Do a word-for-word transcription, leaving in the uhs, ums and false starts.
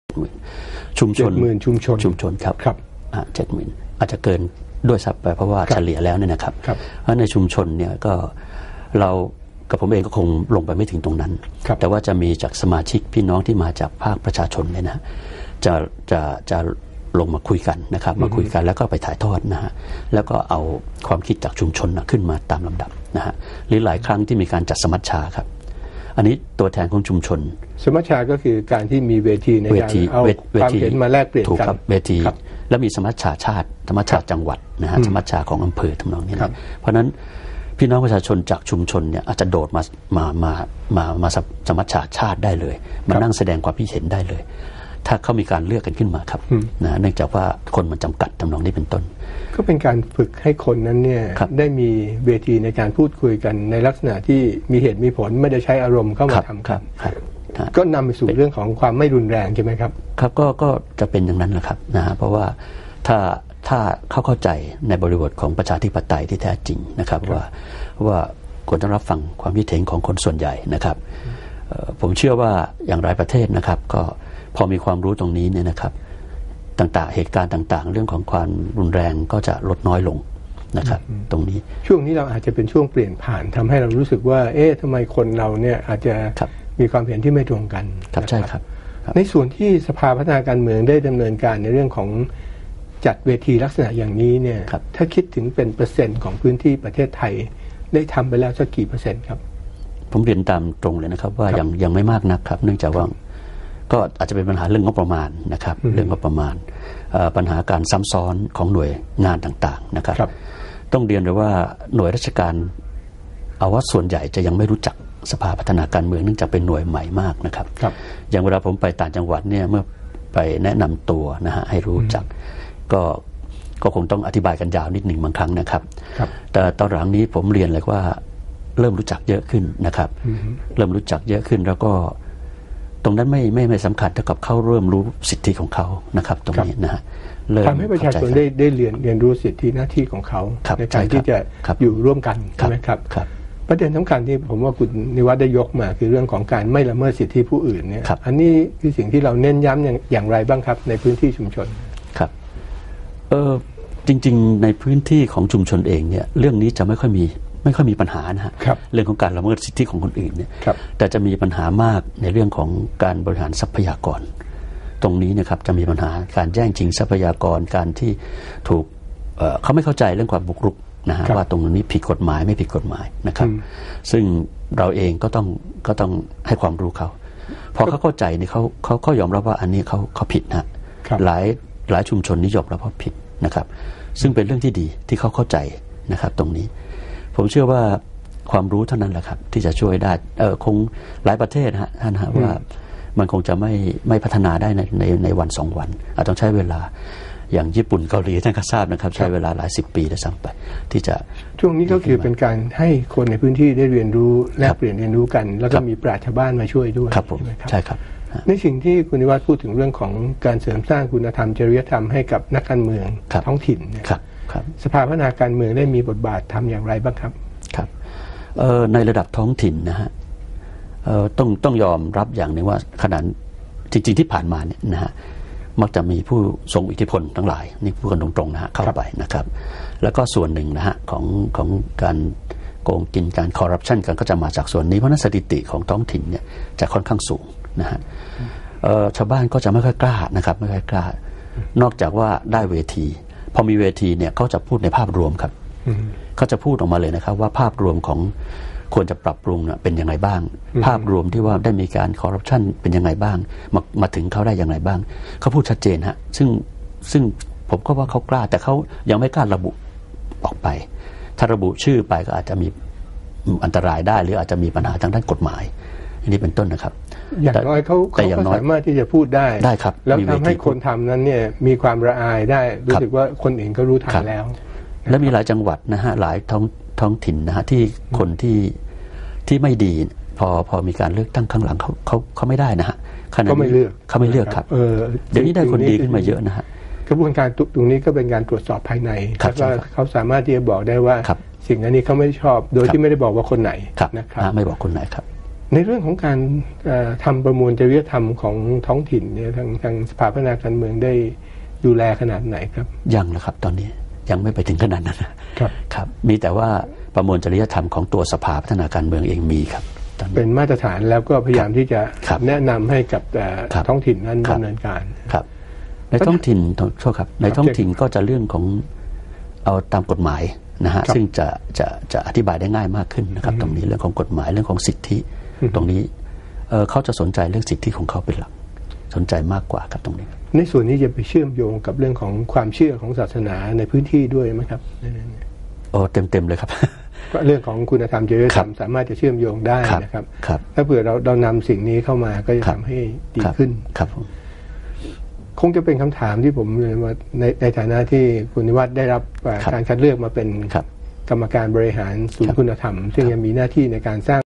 ชุมชนชุมชนชุมชนครับครับเจ็ดหมื่นอาจจะเกินด้วยซ้ำไปเพราะว่าเฉลี่ยแล้วเนี่ยนะครับเพราะในชุมชนเนี่ยก็เรากับผมเองก็คงลงไปไม่ถึงตรงนั้นแต่ว่าจะมีจากสมาชิกพี่น้องที่มาจากภาคประชาชนเนี่ยนะจะจะจะลงมาคุยกันนะครับมาคุยกันแล้วก็ไปถ่ายทอดนะฮะแล้วก็เอาความคิดจากชุมชนขึ้นมาตามลำดับนะฮะหรือหลายครั้งที่มีการจัดสมัชชาครับอันนี้ตัวแทนของชุมชนสมัชชาก็คือการที่มีเวทีในการเอาความเห็นมาแลกเปลี่ยนกันเวทีแล้วมีสมัชชาชาติสมัชชาจังหวัดนะฮะสมัชชาของอำเภอทำนองนี้นะเพราะนั้นพี่น้องประชาชนจากชุมชนเนี่ยอาจจะโดดมามามามามาสมัชชาชาติได้เลยมานั่งแสดงความคิดเห็นได้เลยถ้าเขามีการเลือกกันขึ้นมาครับนะเนื่องจากว่าคนมันจำกัดทำนองนี้เป็นต้นก็เป็นการฝึกให้คนนั้นเนี่ยได้มีเวทีในการพูดคุยกันในลักษณะที่มีเหตุมีผลไม่ได้ใช้อารมณ์เข้ามาทำกันก็นำไปสู่เรื่องของความไม่รุนแรงใช่ไหมครับครับก็ก็จะเป็นอย่างนั้นแหละครับนะเพราะว่าถ้าถ้าเขาเข้าใจในบริบทของประชาธิปไตยที่แท้จริงนะครับว่าว่าควรต้องรับฟังความคิดเห็นของคนส่วนใหญ่นะครับผมเชื่อว่าอย่างหลายประเทศนะครับก็พอมีความรู้ตรงนี้เนี่ยนะครับต่างๆเหตุการณ์ต่างๆเรื่องของความรุนแรงก็จะลดน้อยลงนะครับตรงนี้ช่วงนี้เราอาจจะเป็นช่วงเปลี่ยนผ่านทำให้เรารู้สึกว่าเอ๊ะทำไมคนเราเนี่ยอาจจะมีความเห็นที่ไม่ตรงกันครับใช่ครับในส่วนที่สภาพัฒนาการเมืองได้ดำเนินการในเรื่องของจัดเวทีลักษณะอย่างนี้เนี่ยถ้าคิดถึงเป็นเปอร์เซ็นต์ของพื้นที่ประเทศไทยได้ทำไปแล้วสักกี่เปอร์เซ็นต์ครับผมเรียนตามตรงเลยนะครับว่ายังยังไม่มากนักครับเนื่องจากว่าก็อาจจะเป็นปัญหาเรื่องงบประมาณนะครับเรื่องงบประมาณปัญหาการซ้ำซ้อนของหน่วยงานต่างๆนะครับต้องเรียนเลยว่าหน่วยราชการเอาว่าส่วนใหญ่จะยังไม่รู้จักสภาพัฒนาการเมืองเนื่องจากเป็นหน่วยใหม่มากนะครับอย่างเวลาผมไปต่างจังหวัดเนี่ยเมื่อไปแนะนำตัวนะฮะให้รู้จักก็ก็คงต้องอธิบายกันยาวนิดหนึ่งบางครั้งนะครับแต่ตอนหลังนี้ผมเรียนเลยว่าเริ่มรู้จักเยอะขึ้นนะครับเริ่มรู้จักเยอะขึ้นแล้วก็ตรงนั้นไม่ไม่ไม่สำคัญเท่ากับเขาเริ่มรู้สิทธิของเขานะครับตรงนี้นะฮะทำให้ประชาชนได้ได้เรียนเรียนรู้สิทธิหน้าที่ของเขาในการที่จะอยู่ร่วมกันใช่ไหมครับประเด็นสำคัญที่ผมว่าคุณนิวัฒน์ได้ยกมาคือเรื่องของการไม่ละเมิดสิทธิผู้อื่นเนี่ยอันนี้คือสิ่งที่เราเน้นย้ำอย่างอย่างไรบ้างครับในพื้นที่ชุมชนครับเออจริงๆในพื้นที่ของชุมชนเองเนี่ยเรื่องนี้จะไม่ค่อยมีไม่ค่อยมีปัญหานะฮะเรื่องของการละเมิดสิทธิของคนอื่นเนี่ยแต่จะมีปัญหามากในเรื่องของการบริหารทรัพยากรตรงนี้นะครับจะมีปัญหาการแย่งชิงทรัพยากรการที่ถูก เอ่อ เขาไม่เข้าใจเรื่องความบุกรุกนะฮะว่าตรงนี้ผิดกฎหมายไม่ผิดกฎหมายนะครับซึ่งเราเองก็ต้องก็ต้องให้ความรู้เขาพอเขาเข้าใจเนี่ยเขาเขาเขายอมรับว่าอันนี้เขาเขาผิดนะหลายหลายชุมชนนิยมรับว่าผิดนะครับซึ่งเป็นเรื่องที่ดีที่เขาเข้าใจนะครับตรงนี้ผมเชื่อว่าความรู้เท่านั้นแหละครับที่จะช่วยได้เออคงหลายประเทศฮะท่านฮะว่ามันคงจะไม่ไม่พัฒนาได้ในในในวันสองวันอาจต้องใช้เวลาอย่างญี่ปุ่นเกาหลีท่านก็ทราบนะครับใช้เวลาหลายสิบปีด้วยซ้ำไปที่จะช่วงนี้ก็คือเป็นการให้คนในพื้นที่ได้เรียนรู้แลกเปลี่ยนเรียนรู้กันแล้วก็มีปราชญ์ชาวบ้านมาช่วยด้วยครับผมใช่ครับในสิ่งที่คุณนิวัฒน์พูดถึงเรื่องของการเสริมสร้างคุณธรรมจริยธรรมให้กับนักการเมืองท้องถิ่นนะครับสภาพัฒนาการเมืองได้มีบทบาททำอย่างไรบ้างครับครับในระดับท้องถิ่นนะฮะต้องต้องยอมรับอย่างหนึ่งว่าขนาดจริงๆที่ผ่านมาเนี่ยนะฮะมักจะมีผู้ทรงอิทธิพลทั้งหลายนี่พูดกันตรงๆนะฮะเข้าไปนะครับแล้วก็ส่วนหนึ่งนะฮะของของการโกงกินการคอร์รัปชันกันก็จะมาจากส่วนนี้เพราะนั้นสถิติของท้องถิ่นเนี่ยจะค่อนข้างสูงนะฮะชาวบ้านก็จะไม่ค่อยกล้านะครับไม่ค่อยกล้านอกจากว่าได้เวทีพอมีเวทีเนี่ยเขาจะพูดในภาพรวมครับเขาจะพูดออกมาเลยนะครับว่าภาพรวมของควรจะปรับปรุงเป็นยังไงบ้างภาพรวมที่ว่าได้มีการคอร์รัปชันเป็นยังไงบ้างมามาถึงเขาได้อย่างไรบ้างเขาพูดชัดเจนฮะซึ่งซึ่งผมก็ว่าเขากล้าแต่เขายังไม่กล้าระบุออกไปถ้าระบุชื่อไปก็อาจจะมีอันตรายได้หรืออาจจะมีปัญหาทางด้านกฎหมายอันนี้เป็นต้นนะครับอย่างน้อยเขาเขาสามารถที่จะพูดได้ได้ครับแล้วทำให้คนทำนั้นเนี่ยมีความละอายได้รู้สึกว่าคนอื่นก็รู้ทันแล้วและมีหลายจังหวัดนะฮะหลายท้องท้องถิ่นนะฮะที่คนที่ที่ไม่ดีพอพอมีการเลือกตั้งข้างหลังเขาเขาเขาไม่ได้นะฮะเขาไม่เลือกเขาไม่เลือกครับเดี๋ยวนี้ได้คนดีขึ้นมาเยอะนะฮะกระบวนการตรงนี้ก็เป็นการตรวจสอบภายในว่าเขาสามารถที่จะบอกได้ว่าสิ่งนั้นนี้เขาไม่ชอบโดยที่ไม่ได้บอกว่าคนไหนนะครับไม่บอกคนไหนครับในเรื่องของการทำประมวลจริยธรรมของท้องถิ่นเนี่ยทางทางสภาพัฒนาการเมืองได้ดูแลขนาดไหนครับยังนะครับตอนนี้ยังไม่ไปถึงขนาดนั้นครับครับมีแต่ว่าประมวลจริยธรรมของตัวสภาพัฒนาการเมืองเองมีครับเป็นมาตรฐานแล้วก็พยายามที่จะแนะนำให้กับท้องถิ่นนั้นดำเนินการครับในท้องถิ่นโทษครับในท้องถิ่นก็จะเรื่องของเอาตามกฎหมายนะฮะซึ่งจะจะจะอธิบายได้ง่ายมากขึ้นนะครับตรงนี้เรื่องของกฎหมายเรื่องของสิทธิตรงนี้เ, เขาจะสนใจเรื่องสิทธิของเขาเป็นหลักสนใจมากกว่าครับตรงนี้ในส่วนนี้จะไปเชื่อมโยงกับเรื่องของความเชื่อของศาสนาในพื้นที่ด้วยไหมครับโอ้เต็มเต็มเลยครับก็เรื่องของคุณธรรมจริยธรรมสามารถจะเชื่อมโยงได้นะครับถ้าเผื่อเราเรานำสิ่งนี้เข้ามาก็จะทำให้ดีขึ้นครับคงจะเป็นคำถามที่ผมเรียนว่าในในฐานะที่คุณนิวัฒน์ได้รับการคัดเลือกมาเป็นกรรมการบริหารศูนย์คุณธรรมซึ่งยังมีหน้าที่ในการสร้าง